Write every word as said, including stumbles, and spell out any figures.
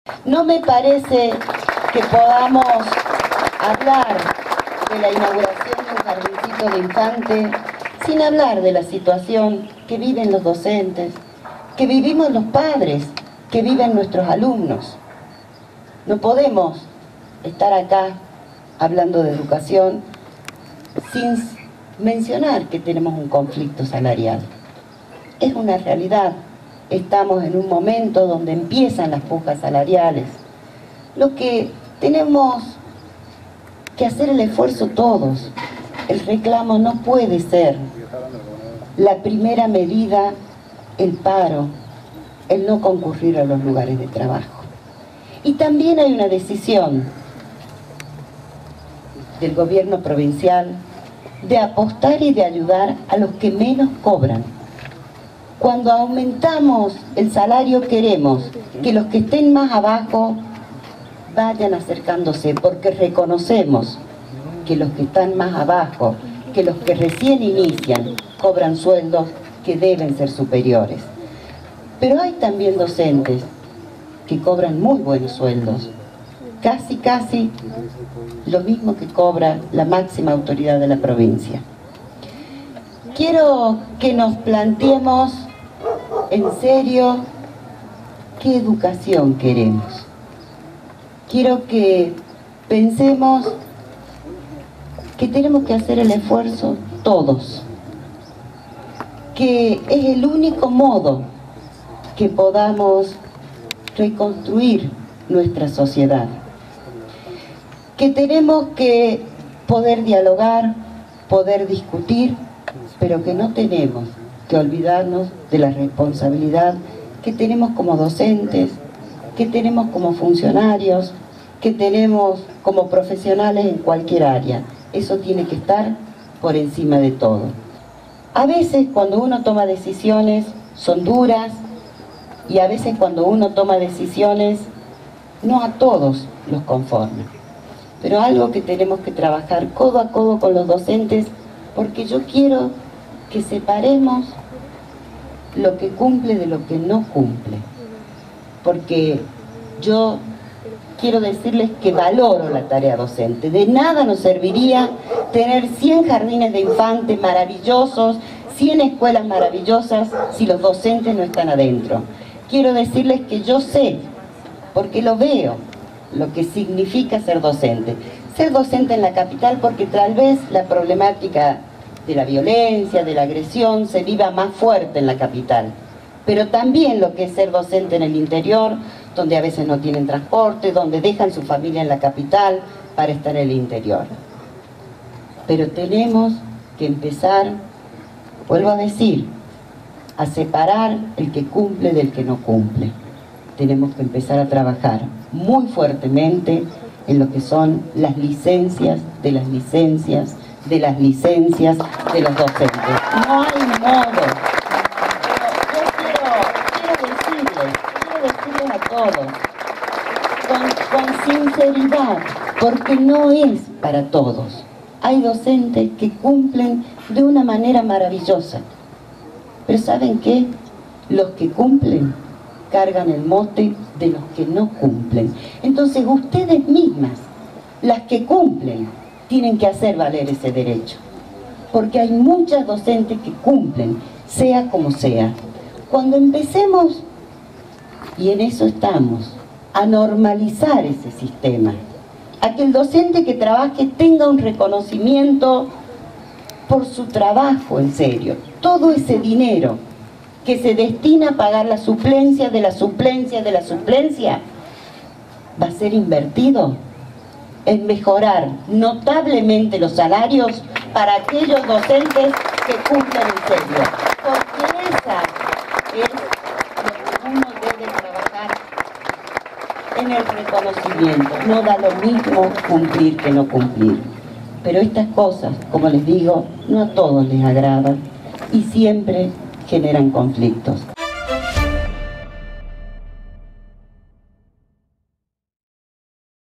No me parece que podamos hablar de la inauguración de un jardincito de infante sin hablar de la situación que viven los docentes, que vivimos los padres, que viven nuestros alumnos. No podemos estar acá hablando de educación sin mencionar que tenemos un conflicto salarial. Es una realidad. Estamos en un momento donde empiezan las pujas salariales. Lo que tenemos que hacer el esfuerzo todos. El reclamo no puede ser la primera medida, el paro, el no concurrir a los lugares de trabajo. Y también hay una decisión del gobierno provincial de apostar y de ayudar a los que menos cobran. Cuando aumentamos el salario queremos que los que estén más abajo vayan acercándose, porque reconocemos que los que están más abajo, que los que recién inician, cobran sueldos que deben ser superiores. Pero hay también docentes que cobran muy buenos sueldos, casi casi lo mismo que cobra la máxima autoridad de la provincia. Quiero que nos planteemos en serio qué educación queremos. Quiero que pensemos que tenemos que hacer el esfuerzo todos, que es el único modo que podamos reconstruir nuestra sociedad, que tenemos que poder dialogar, poder discutir, pero que no tenemos que olvidarnos de la responsabilidad que tenemos como docentes, que tenemos como funcionarios, que tenemos como profesionales en cualquier área. Eso tiene que estar por encima de todo. A veces cuando uno toma decisiones son duras y a veces cuando uno toma decisiones no a todos los conforma. Pero algo que tenemos que trabajar codo a codo con los docentes, porque yo quiero que separemos lo que cumple de lo que no cumple. Porque yo quiero decirles que valoro la tarea docente. De nada nos serviría tener cien jardines de infantes maravillosos, cien escuelas maravillosas, si los docentes no están adentro. Quiero decirles que yo sé, porque lo veo, lo que significa ser docente. Ser docente en la capital porque tal vez la problemática de la violencia, de la agresión, se viva más fuerte en la capital. Pero también lo que es ser docente en el interior, donde a veces no tienen transporte, donde dejan su familia en la capital para estar en el interior. Pero tenemos que empezar, vuelvo a decir, a separar el que cumple del que no cumple. Tenemos que empezar a trabajar muy fuertemente en lo que son las licencias de las licencias, de las licencias de los docentes. No hay modo. Pero yo quiero, quiero decirles, quiero decirles a todos, con, con sinceridad, porque no es para todos. Hay docentes que cumplen de una manera maravillosa. Pero ¿saben qué? Los que cumplen cargan el mote de los que no cumplen. Entonces ustedes mismas, las que cumplen, tienen que hacer valer ese derecho. Porque hay muchas docentes que cumplen, sea como sea. Cuando empecemos, y en eso estamos, a normalizar ese sistema, a que el docente que trabaje tenga un reconocimiento por su trabajo en serio. Todo ese dinero que se destina a pagar la suplencia de la suplencia de la suplencia va a ser invertido en mejorar notablemente los salarios para aquellos docentes que cumplen en serio. Porque esa es lo que uno debe trabajar en el reconocimiento. No da lo mismo cumplir que no cumplir. Pero estas cosas, como les digo, no a todos les agradan y siempre generan conflictos.